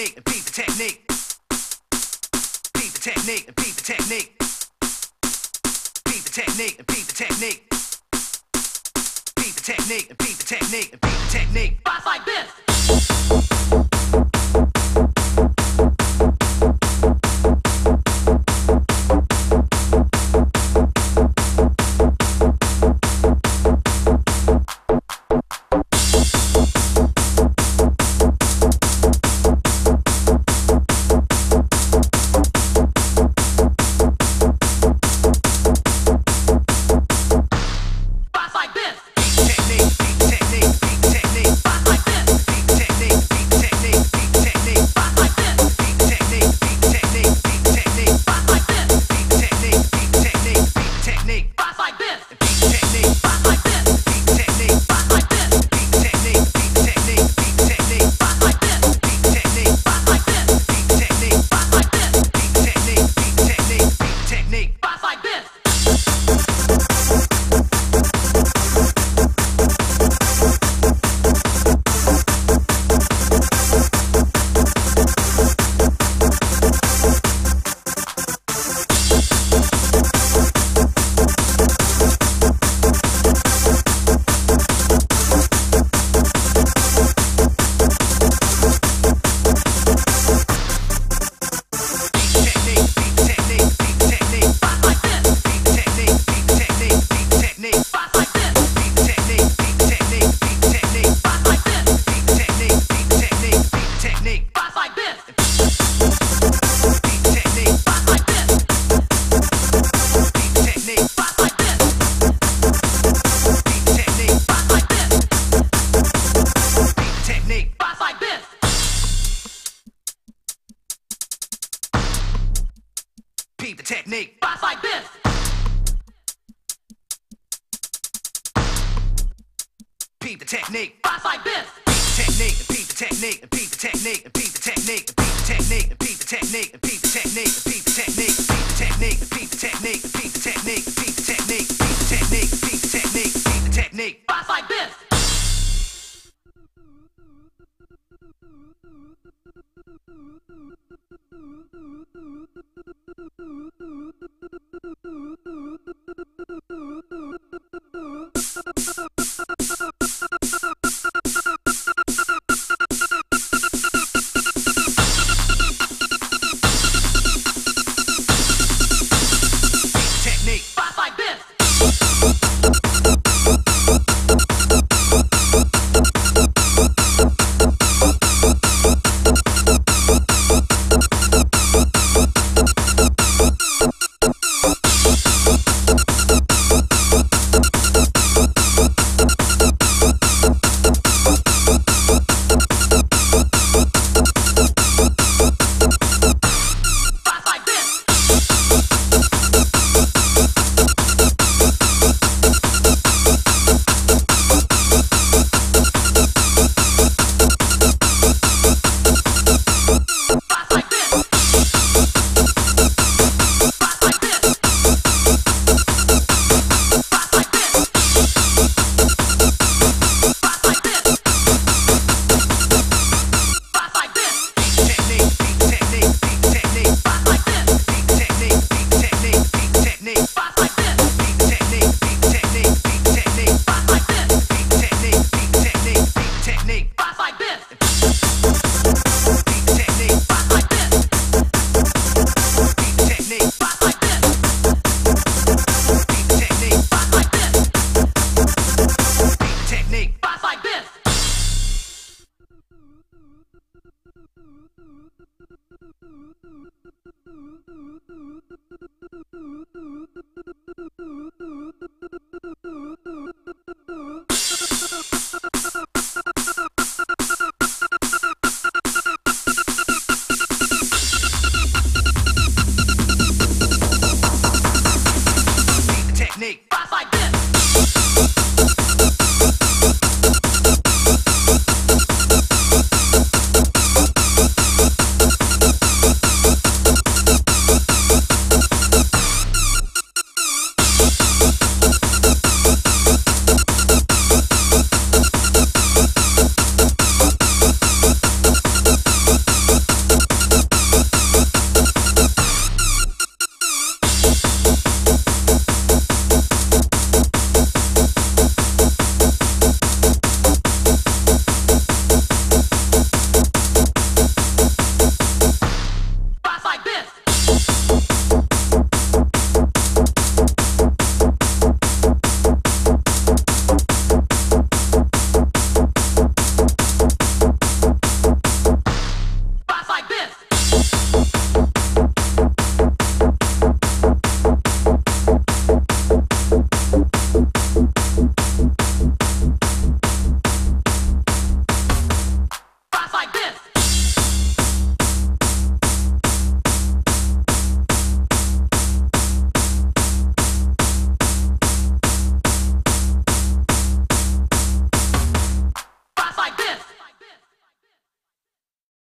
technique, repeat the technique. Repeat the technique, repeat the technique. Repeat the technique, repeat the technique. Repeat the technique, repeat the technique, repeat the technique. Spots like this. Repeat the technique. Spots like this. Repeat the technique. Spots like this. Repeat the technique. Repeat the technique. Repeat the technique. Repeat the technique. Repeat the technique. Repeat the technique. Repeat the technique. Repeat the technique. Repeat the technique. Repeat the technique. Repeat the technique. Repeat the technique. Repeat the technique. Repeat the technique. Spots like this.